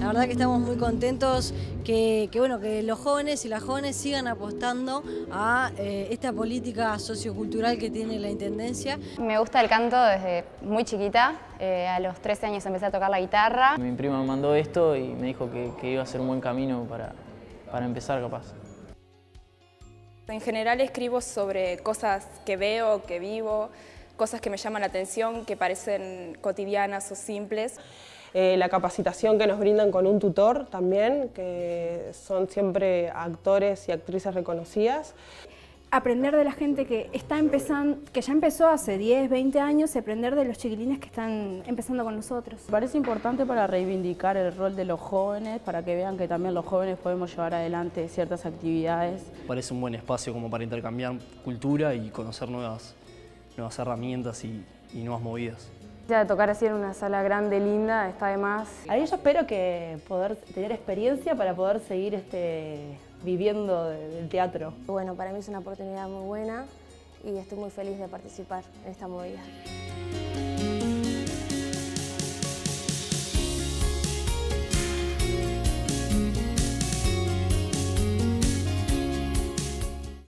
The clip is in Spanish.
La verdad que estamos muy contentos bueno, que los jóvenes y las jóvenes sigan apostando a esta política sociocultural que tiene la Intendencia. Me gusta el canto desde muy chiquita, a los 13 años empecé a tocar la guitarra. Mi prima me mandó esto y me dijo que iba a ser un buen camino para empezar capaz. En general escribo sobre cosas que veo, que vivo, cosas que me llaman la atención, que parecen cotidianas o simples. La capacitación que nos brindan con un tutor también, que son siempre actores y actrices reconocidas. Aprender de la gente que está empezando, que ya empezó hace 10, 20 años, y aprender de los chiquilines que están empezando con nosotros. Me parece importante para reivindicar el rol de los jóvenes, para que vean que también los jóvenes podemos llevar adelante ciertas actividades. Parece un buen espacio como para intercambiar cultura y conocer nuevas herramientas y nuevas movidas. Ya tocar así en una sala grande, linda, está de más. Ahí yo espero que poder tener experiencia para poder seguir viviendo del teatro. Bueno, para mí es una oportunidad muy buena y estoy muy feliz de participar en esta movida.